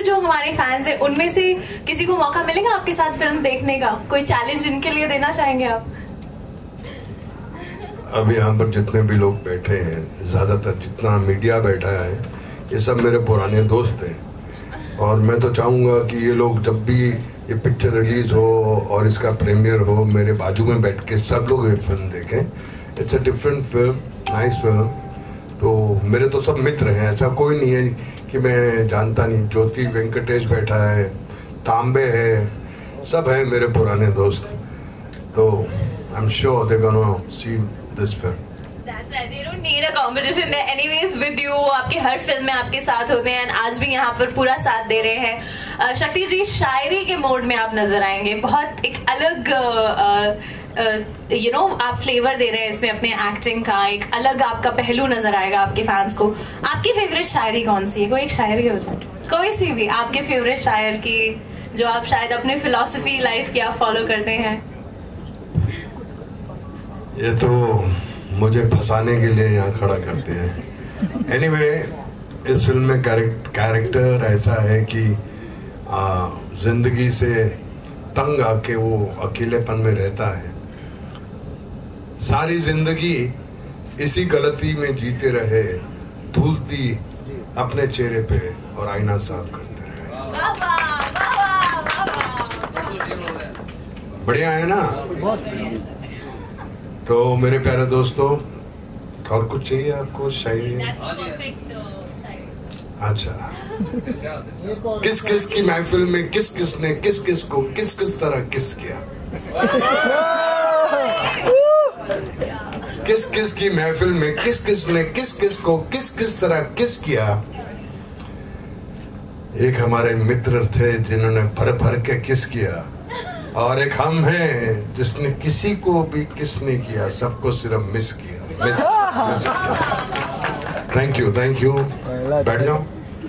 जो हमारे फैंस हैं उनमें से किसी को मौका मिलेगा आपके साथ फिल्म देखने का? कोई चैलेंज इनके लिए देना चाहेंगे आप? अभी यहाँ पर जितने भी लोग बैठे हैं, ज्यादातर जितना मीडिया बैठा है, ये सब मेरे पुराने दोस्त हैं और मैं तो चाहूँगा कि ये लोग जब भी ये पिक्चर रिलीज हो और इसका प्रीमियर हो, मेरे बाजू में बैठ के सब लोग ये फिल्म देखें। It's a different film, nice film. तो मेरे तो सब मित्र हैं, ऐसा कोई नहीं है कि मैं जानता नहीं। ज्योति वेंकटेश बैठा है, तांबे है, सब है मेरे पुराने दोस्त। तो I am sure they gonna see this film. That's right. They don't need a competition. They're anyways with you. आपकी हर फिल्म में आपके साथ होते हैं and आज भी यहाँ पर पूरा साथ दे रहे हैं। शक्ति जी, शायरी के मोड में आप नजर आएंगे, बहुत एक अलग आप फ्लेवर दे रहे हैं इसमें अपने एक्टिंग का, एक अलग आपका पहलू नजर आएगा आपके फैंस को। आपकी फेवरेट शायरी कौन सी है? कोई एक शायरी हो जाए, कोई सी भी आपके फेवरेट शायर की, जो आप शायद अपने फिलॉसफी लाइफ की आप फॉलो करते हैं। ये तो मुझे फंसाने के लिए यहाँ खड़ा करते हैं। एनीवे, इस फिल्म में कैरेक्टर ऐसा है कि जिंदगी से तंग आके वो अकेलेपन में रहता है। सारी जिंदगी इसी गलती में जीते रहे, धूलती अपने चेहरे पे और आईना साफ करते रहे। बढ़िया है ना? तो मेरे प्यारे दोस्तों, और कुछ चाहिए आपको? शायरी? अच्छा, किस किस की महफिल में किस किस ने किस किस को किस किस तरह किस किया? किस किस की महफिल में किस किस ने किस किस को किस किस तरह किस किया? एक हमारे मित्र थे जिन्होंने भर भर के किस किया, और एक हम हैं जिसने किसी को भी किस नहीं किया, सबको सिर्फ मिस किया, मिस किया। Thank you. बैठ जाओ।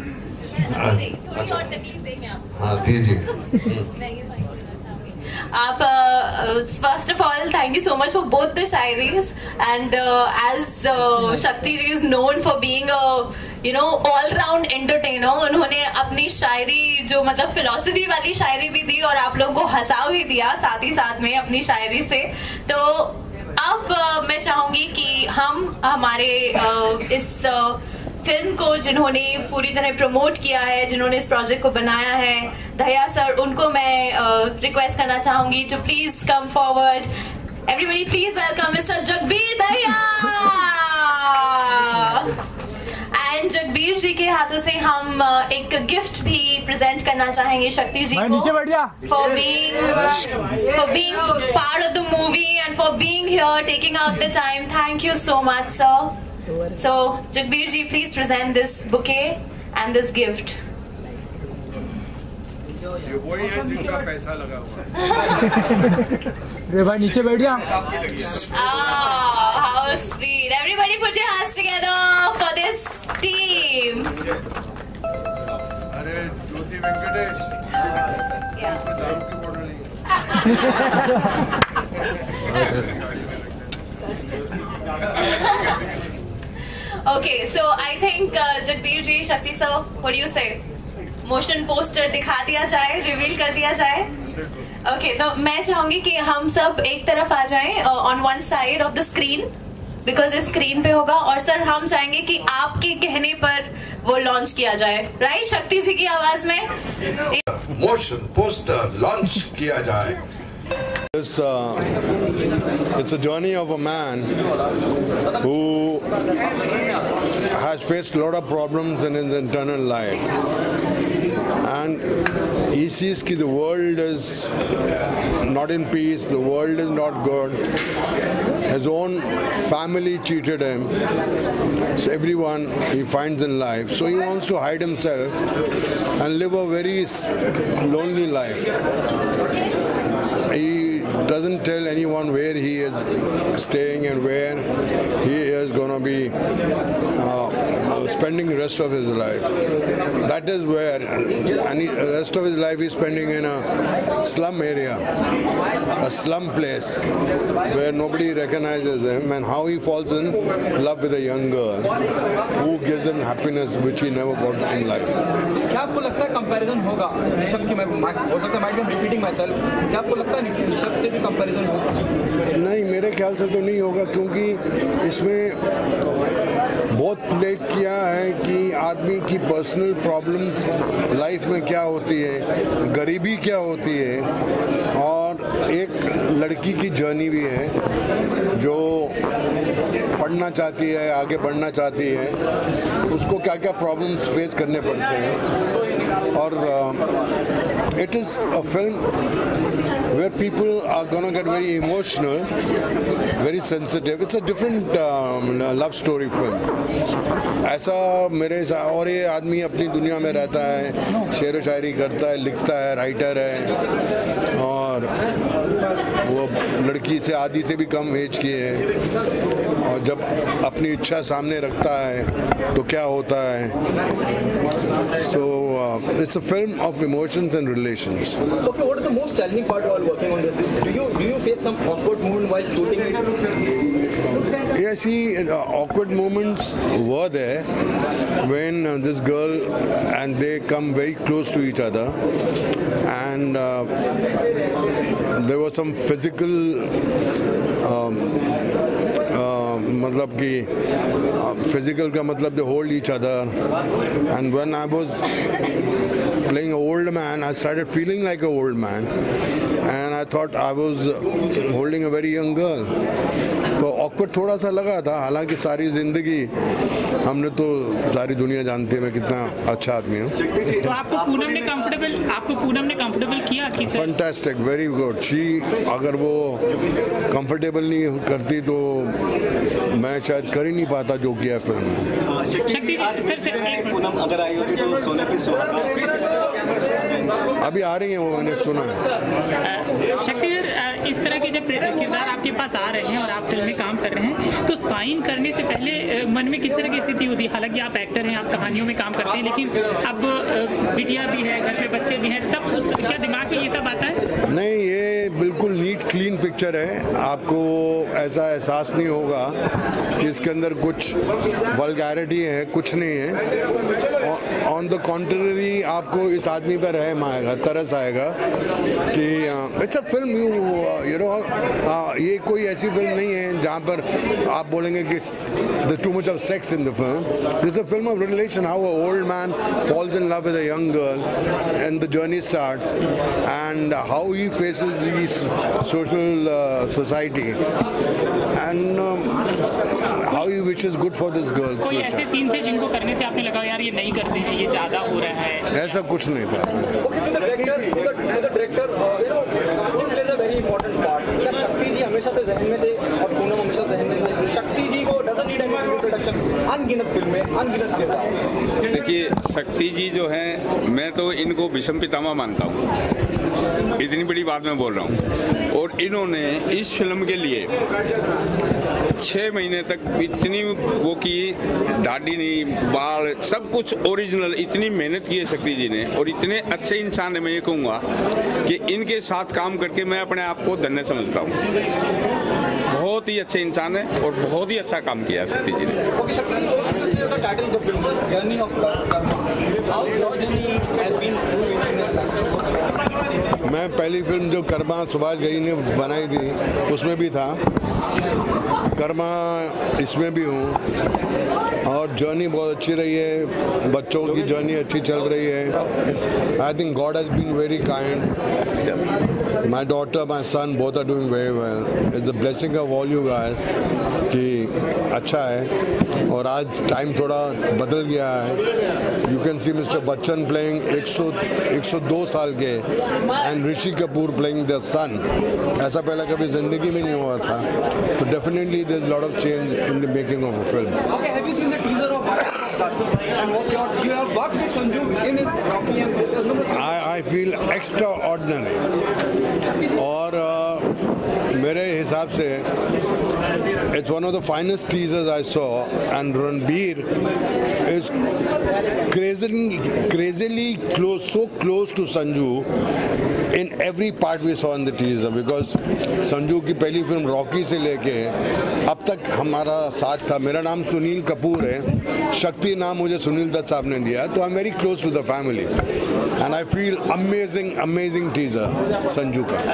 हाँ दीजिए। आप first of all, thank you so much for both the shairis, and as Shakti ji is known for being a all round entertainer, उन्होंने अपनी शायरी जो मतलब फिलोसफी वाली शायरी भी दी और आप लोगों को हंसा भी दिया साथ ही साथ में अपनी शायरी से। तो अब मैं चाहूंगी कि हम हमारे इस फिल्म को जिन्होंने पूरी तरह प्रमोट किया है, जिन्होंने इस प्रोजेक्ट को बनाया है, दया सर, उनको मैं रिक्वेस्ट करना चाहूंगी to please come forward. Everybody please welcome mister Jagbir Daya. And Jagbir ji के हाथों से हम एक गिफ्ट भी प्रेजेंट करना चाहेंगे शक्ति जी को, for being part of the movie and for being here, taking out the time. Thank you so much sir. So, Jagbir ji, please present this bouquet and this gift. ये वही है जिनका पैसा लगा हुआ। रे भाई नीचे बैठ जा। How sweet! Everybody, put your hands together for this team. अरे ज्योति वेंकटेश, इसमें दारू की बोतल नहीं है। Okay, so I think Jagbir ji, Shakti sir, what do you say? Motion poster दिखा दिया जाए, रिवील कर दिया जाए। Okay, तो मैं चाहूंगी कि हम सब एक तरफ आ जाएं on one side of the screen, because इस स्क्रीन पे होगा, और सर हम चाहेंगे कि आपके कहने पर वो लॉन्च किया जाए, राइट? शक्ति जी की आवाज में मोशन पोस्टर लॉन्च किया जाए। It's a journey of a man who has faced a lot of problems in his internal life, and he sees that the world is not in peace, the world is not good, his own family cheated him, so everyone he finds in life, so he wants to hide himself and live a very lonely life. He doesn't tell anyone where he is staying and where he is going to be spending the rest of his life. That is where, and the rest of his life he's spending in a slum area, a slum place where nobody recognizes him, and how he falls in love with a young girl who gives him happiness which he never got in life. क्या आपको लगता है comparison होगा ऋषभ की? मैं हो सकता है might be repeating myself, क्या आपको लगता है ऋषभ से भी कंपैरिजन होगा? नहीं, मेरे ख्याल से तो नहीं होगा, क्योंकि इसमें बहुत प्ले किया है कि आदमी की पर्सनल प्रॉब्लम्स लाइफ में क्या होती है, गरीबी क्या होती है, और एक लड़की की जर्नी भी है जो पढ़ना चाहती है, आगे बढ़ना चाहती है, उसको क्या क्या प्रॉब्लम्स फेस करने पड़ते हैं. और it is a film where people are going to get very emotional, very sensitive. It's a different love story film. ऐसा मेरे साथ, और ये आदमी अपनी दुनिया में रहता है, शेर व शायरी करता है, लिखता है, राइटर है, और वो लड़की से आधी से भी कम एज की है, और जब अपनी इच्छा सामने रखता है तो क्या होता है. So it's a film of emotions and relations. Okay, what is the most challenging part while working on this? Do you face some awkward moment while shooting it? Yeah, see, awkward moments were there when this girl and they come very close to each other, and there was some physical मतलब कि physical का मतलब they hold each other, and when I was playing an old man, I started feeling like an old man, and I thought I was holding a very young girl. तो awkward थोड़ा सा लगा था, हालांकि सारी जिंदगी हमने तो सारी दुनिया जानती है मैं कितना अच्छा आदमी हूँ. तो आपको पूनम ने कंफर्टेबल किया कि फैंटास्टिक, वेरी गुड. शी अगर वो कंफर्टेबल नहीं करती तो मैं शायद कर ही नहीं पाता जो किया फिल्म में. शक्ति सर पूनम अगर आई होती तो सोने पे सुहागा अभी आ रही है वो, मैंने सुना है. शक्ति इस तरह के जब किरदार आपके पास आ रहे हैं और आप फिल्म में काम कर रहे हैं, तो साइन करने से पहले मन में किस तरह की स्थिति होती है? हालांकि आप एक्टर हैं, आप कहानियों में काम करते हैं, लेकिन अब बिटिया भी है, घर पे बच्चे भी हैं, तब क्या दिमाग में ये सब आता है? नहीं, ये बिल्कुल नीट क्लीन पिक्चर है. आपको ऐसा एहसास नहीं होगा कि इसके अंदर कुछ वल्गैरिटी है, कुछ नहीं है. ऑन द कॉन्ट्ररी आपको इस आदमी पर रहम आएगा, तरस आएगा कि it's a film. You know, ये कोई ऐसी फिल्म नहीं है जहाँ पर आप बोलेंगे कि there's too much of sex in the film. It's a film of relation, how an old man falls in love with a young girl and the journey starts, and how he faces the social society, and how he wishes good for this girl. कोई ऐसे scene थे जिनको करने से आपने लगा यार ये नहीं करते हैं, ये ज़्यादा हो रहा है? ऐसा कुछ नहीं था. शक्ति जी हमेशा से जहन में थे और पूनम हमेशा जहन में थे. शक्ति जी को डजंट नीड एनी इंट्रोडक्शन, अनगिनत फिल्में, अनगिनत किरदार. देखिए, शक्ति जी जो हैं, मैं तो इनको भीष्म पितामह मानता हूँ, इतनी बड़ी बात मैं बोल रहा हूँ. और इन्होंने इस फिल्म के लिए 6 महीने तक इतनी वो की, दाढ़ी नहीं, बाल, सब कुछ ओरिजिनल, इतनी मेहनत की है शक्ति जी ने. और इतने अच्छे इंसान है, मैं ये कहूँगा कि इनके साथ काम करके मैं अपने आप को धन्य समझता हूँ. बहुत ही अच्छे इंसान है और बहुत ही अच्छा काम किया है शक्ति जी ने. मैं पहली फिल्म जो कर्मा सुभाष घई ने बनाई थी उसमें भी था, कर्मा इसमें भी हूँ, और जर्नी बहुत अच्छी रही है. बच्चों की जर्नी अच्छी चल रही है. I think God has been very kind. My daughter, my son, both are doing very well. It's the blessing of all you guys कि अच्छा है. और आज टाइम थोड़ा बदल गया है. You can see mister Bachchan playing 102 साल के, and Rishi Kapoor playing the son. ऐसा पहले कभी जिंदगी में नहीं हुआ था. तो definitely there is lot of change in the making of a film. Okay, have you seen the teaser of and what's your, you have worked with Sanju in his Rocky and I feel extraordinary. और मेरे हिसाब से it's one of the finest teasers I saw, and Ranbir is crazily close, so close to Sanju in every part we saw in the teaser, because Sanju की पहली film Rocky से लेके अब तक हमारा साथ था। मेरा नाम सुनील कपूर है, शक्ति नाम मुझे सुनील दत्त साहब ने दिया, तो I am very close to the family and I feel amazing teaser Sanju का।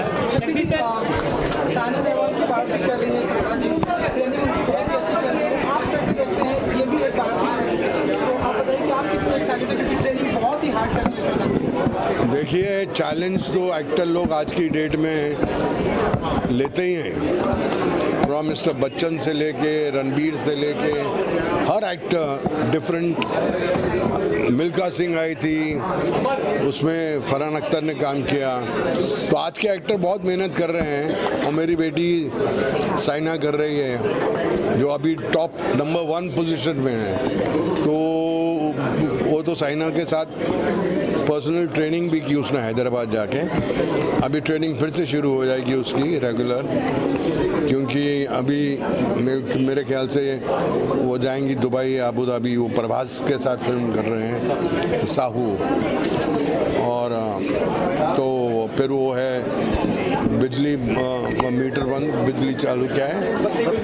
साइना नेहवाल की बायोपिक कर रही है, ट्रेनिंग उनकी बहुत ही अच्छी चल रही है, आप कैसे देखते हैं ये भी एक बायोपिक, तो आप बताइए कि आप कितने एक्साइटेड हैं, क्योंकि ट्रेनिंग बहुत ही हार्ड कर रही है। देखिए, चैलेंज तो एक्टर लोग आज की डेट में लेते ही हैं, फ्रॉम मिस्टर बच्चन से लेके रणबीर से लेके हर एक्टर डिफरेंट। मिल्खा सिंह आई थी, उसमें फरहान अख्तर ने काम किया, तो आज के एक्टर बहुत मेहनत कर रहे हैं और मेरी बेटी साइना कर रही है जो अभी टॉप नंबर 1 पोजीशन में है। तो वो तो साइना के साथ पर्सनल ट्रेनिंग भी की उसने हैदराबाद जाके, अभी ट्रेनिंग फिर से शुरू हो जाएगी उसकी रेगुलर, क्योंकि अभी मेरे ख्याल से वो जाएंगी दुबई, अबू धाबी, वो प्रभास के साथ फिल्म कर रहे हैं साहू, और तो फिर वो है बिजली मीटर बंद, बिजली चालू, क्या है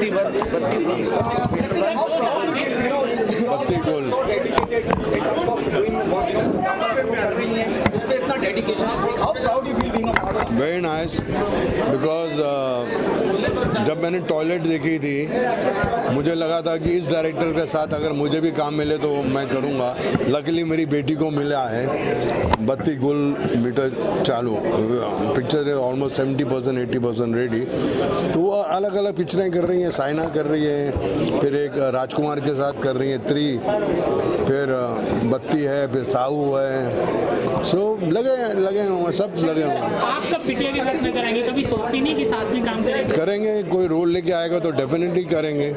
बत्ती गोल। वेरी नाइस, बिकॉज जब मैंने टॉयलेट देखी थी मुझे लगा था कि इस डायरेक्टर के साथ अगर मुझे भी काम मिले तो मैं करूँगा। लकीली मेरी बेटी को मिला है बत्ती गुल मीटर चालू, पिक्चर है ऑलमोस्ट 70% 80% रेडी। तो वो अलग अलग पिक्चरें कर रही हैं, साइना कर रही है, फिर एक राजकुमार के साथ कर रही है 3, फिर बत्ती है, फिर साहू है, सो लगे हुए सब लगे हुए। आप कब बिटिया के साथ में करेंगे? कभी सोचती नहीं कि साथ में काम करेंगे? कोई रोल लेके आएगा तो डेफिनेटली करेंगे।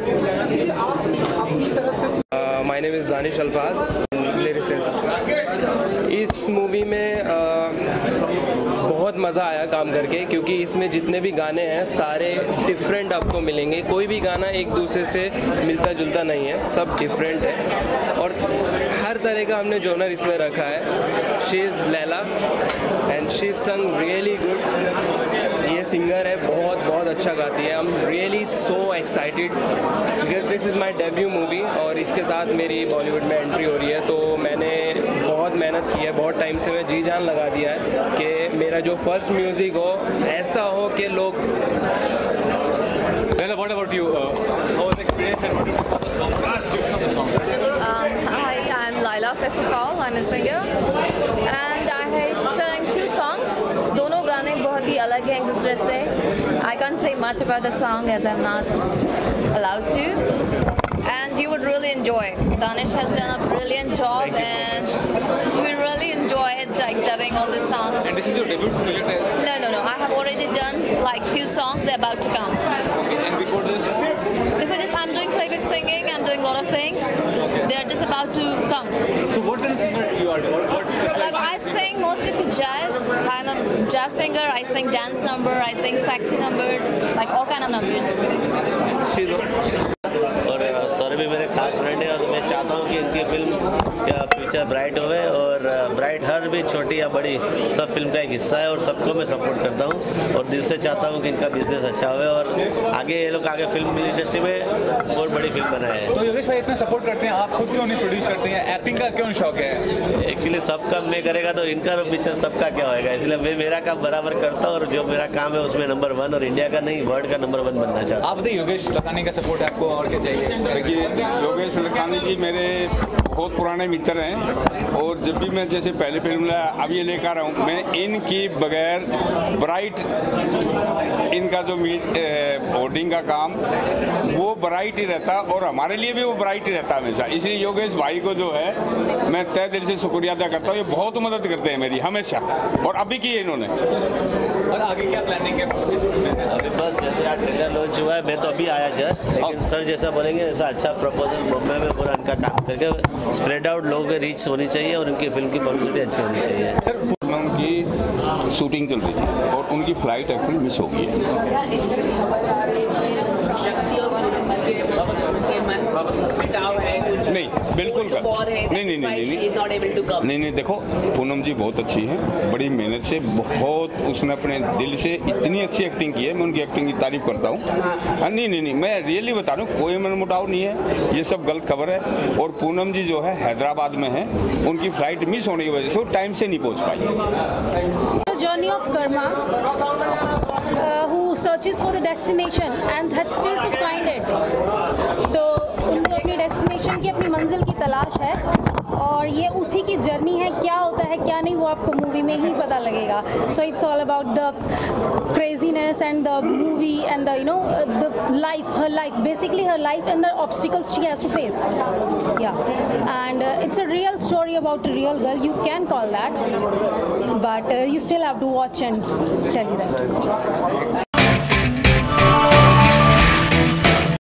माय नेम इज़ दानिश अल्फाज, लिरिसिस्ट। इस मूवी में बहुत मज़ा आया काम करके, क्योंकि इसमें जितने भी गाने हैं सारे डिफरेंट आपको मिलेंगे, कोई भी गाना एक दूसरे से मिलता जुलता नहीं है, सब डिफरेंट है और हर तरह का हमने जोनर इसमें रखा है। She is Laila and she sung really good. ये सिंगर है, बहुत अच्छा गाती है। I am really so excited because this is my debut movie और इसके साथ मेरी बॉलीवुड में एंट्री हो रही है, तो मैंने बहुत मेहनत की है, बहुत टाइम से मैं जी जान लगा दिया है कि मेरा जो फर्स्ट म्यूज़िक हो ऐसा हो कि लोग। What about you? How was the experience and what do you think of the song? Constitution of the song? Hi, I'm Laila Festival. I'm a singer and I sang 2 songs. दोनों गाने बहुत ही अलग हैं एक दूसरे से. I can't say much about the song as I'm not allowed to. And you would really enjoy. Danish has done a brilliant job and you will really enjoy it, like dubbing all the songs. And this is your debut project? No. I have already done like few songs. They're about to come. Okay. And before this? Before this, I'm doing playback singing. I'm doing a lot of things. Okay. They're just about to come. So what kind of singer you are? What Like I sing most of the jazz. I'm a jazz singer. I sing dance number. I sing sexy numbers. Like all kind of numbers. और sir भी मेरे खास friend है और मैं चाहता हूँ कि इनकी फिल्म का फ्यूचर ब्राइट होवे और ब्राइट हर भी छोटी या बड़ी सब फिल्म का एक हिस्सा है और सबको मैं सपोर्ट करता हूँ और दिल से चाहता हूँ कि इनका बिजनेस अच्छा होवे और आगे ये लोग आगे फिल्म इंडस्ट्री में बहुत बड़ी फिल्म बनाए। तो योगेश भाई इतना सपोर्ट करते हैं, आप खुद क्यों नहीं प्रोड्यूस करते हैं? एक्टिंग का क्यों शौक है? एक्चुअली सब काम मैं करेगा तो इनका पिक्चर सबका क्या होएगा, इसलिए मैं मेरा काम बराबर करता हूँ और जो मेरा काम है उसमें नंबर 1 और इंडिया का नहीं वर्ल्ड का नंबर 1 बनना चाहता हूँ। आप बताइए योगेश लखानी का सपोर्ट आपको और क्या चाहिए? देखिए योगेश लखानी जी मेरे बहुत पुराने मित्र हैं और जब भी मैं जैसे पहले फिल्म लाया अब ये लेकर आ रहा हूँ, मैं इनकी बगैर ब्राइट इनका जो होर्डिंग का काम वो ब्राइट ही रहता और हमारे लिए भी वो ब्राइट ही रहता हमेशा। इसलिए योगेश भाई को जो है मैं तहे दिल से शुक्रिया अदा करता हूँ, ये बहुत मदद करते हैं मेरी हमेशा और अभी की है इन्होंने। और आगे क्या प्लानिंग है? अभी बस जैसे आज ट्रेलर लॉन्च हुआ है, मैं तो अभी आया जस्ट, लेकिन सर जैसा बोलेंगे ऐसा अच्छा प्रपोजल बॉम्बे में पूरा इनका काम करके स्प्रेड आउट लोगों की रीच होनी चाहिए और उनकी फिल्म की पब्लिसिटी अच्छी होनी चाहिए। सर फिल्म की शूटिंग चल रही थी और उनकी फ़्लाइट एक्चुअली मिस हो गई है। नहीं बिल्कुल नहीं, देखो पूनम जी बहुत अच्छी हैं, बड़ी मेहनत से, बहुत उसने अपने दिल से इतनी अच्छी एक्टिंग की है, मैं उनकी एक्टिंग की तारीफ करता हूँ। नहीं, मैं रियली बता रहा हूँ, कोई मनमुटाव नहीं है, ये सब गलत खबर है। और पूनम जी जो है हैदराबाद में है, उनकी फ्लाइट मिस होने की वजह से वो टाइम से नहीं पहुँच पाई। Journey of Karma, who searches for the destination and has still to find it. तो उनको अपनी डेस्टिनेशन की, अपनी मंजिल की तलाश है और ये उसी की जर्नी है। क्या होता है क्या नहीं वो आपको मूवी में ही पता लगेगा। So it's all about the craziness and the movie and the the life, her life, basically her life and the obstacles she has to face. Yeah, and it's a real story about a real girl. You can call that, but you still have to watch and tell you that.